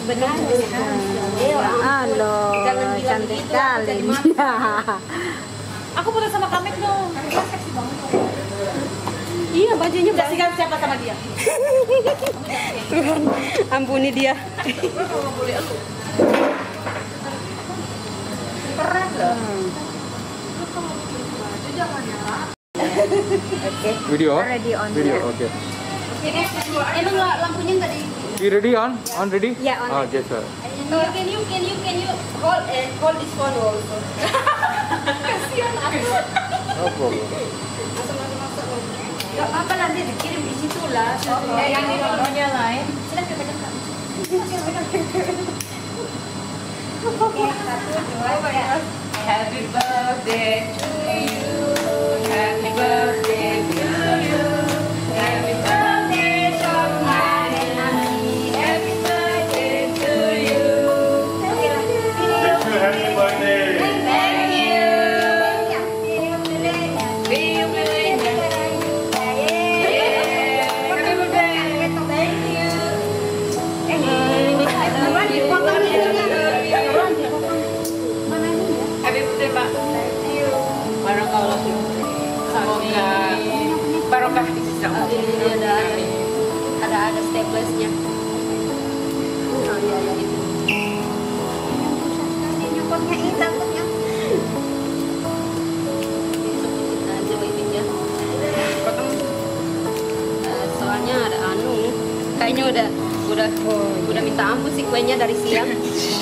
Halo, cantik sekali. Aku foto sama Kamek dong. Seksi banget. Iya, bajunya kasihkan siapa sama dia? Tuhan, ampuni dia. Keren loh. Oke. Video? Ready on. Video, oke. Emang lampunya nggak di? You ready on? On ready? Yeah, on. Okay, sir. Can you hold this phone also? Kasihan aku. No problem. Gak apa-apa, nanti dikirim di situ lah. Yang ini nomornya lain. Silahkan pegang. Oke, 1, 2, 3. Happy birthday to you. Happy birthday to you. Happy birthday sonia and amie. Happy birthday to you. Happy birthday. Thank you. Barokah di sisa ada staplesnya. Oh iya ya itu. Nyokotnya ini takutnya. Sebutin aja ininya. Soalnya ada anu, kayaknya udah minta ampun sih kuenya dari siang.